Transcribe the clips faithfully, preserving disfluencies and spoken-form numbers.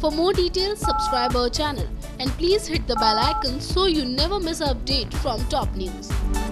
For more details, subscribe our channel and please hit the bell icon so you never miss an update from top news.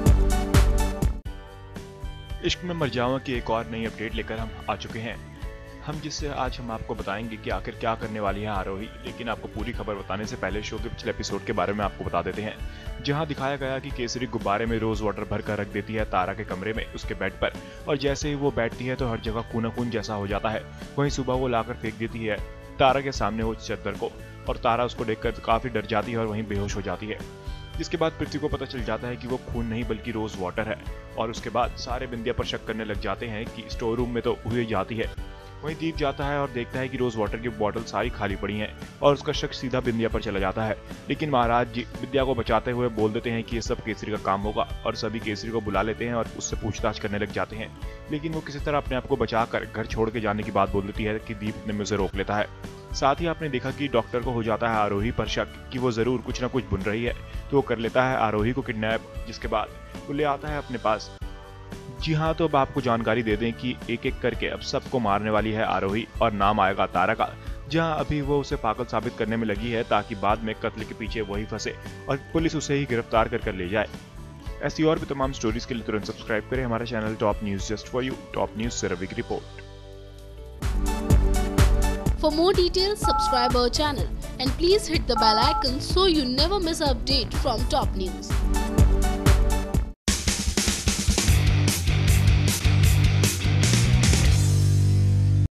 इश्क में मर जाऊं की एक और नई अपडेट लेकर हम आ चुके हैं, हम जिससे आज हम आपको बताएंगे कि आखिर क्या करने वाली है आरोही। लेकिन आपको पूरी खबर बताने से पहले शो के पिछले एपिसोड के बारे में आपको बता देते हैं, जहां दिखाया गया कि केसरी गुब्बारे में रोज वाटर भर कर रख देती है तारा के कमरे में उसके बेड पर, और जैसे ही वो बैठती है तो हर जगह खून खून जैसा हो जाता है। वहीं सुबह वो लाकर फेंक देती है तारा के सामने वो चद्दर को, और तारा उसको देखकर काफी डर जाती है और वहीं बेहोश हो जाती है। जिसके बाद पृथ्वी को पता चल जाता है कि वो खून नहीं बल्कि रोज वाटर है, और उसके बाद सारे बिंदिया पर शक करने लग जाते हैं कि स्टोर रूम में तो हुई जाती है। वहीं दीप जाता है और देखता है कि रोज वाटर की बोतल सारी खाली पड़ी हैं, और उसका शक सीधा बिंदिया पर चला जाता है। लेकिन महाराज जी विद्या को बचाते हुए बोल देते हैं कि ये सब केसरी का काम होगा, और सभी केसरी को बुला लेते हैं और उससे पूछताछ करने लग जाते हैं। लेकिन वो किसी तरह अपने आप को बचाकर घर छोड़ के जाने की बात बोल देती है कि दीप ने मुझे रोक लेता है। साथ ही आपने देखा कि डॉक्टर को हो जाता है आरोही पर शक कि वो जरूर कुछ ना कुछ बुन रही है, तो वो कर लेता है आरोही को किडनैप, जिसके बाद वो ले आता है अपने पास। जी हाँ, तो अब आपको जानकारी दे दें कि एक एक करके अब सबको मारने वाली है आरोही, और नाम आएगा तारा का, जहाँ अभी वो उसे पागल साबित करने में लगी है ताकि बाद में कत्ल के पीछे वही फंसे और पुलिस उसे ही गिरफ्तार कर कर ले जाए। ऐसी और भी तमाम स्टोरीज के लिए तुरंत सब्सक्राइब करें हमारा channel top news just for you. Top news से रवि की रिपोर्ट। For more details, subscribe our channel and please hit the bell icon so you never miss an update from top news.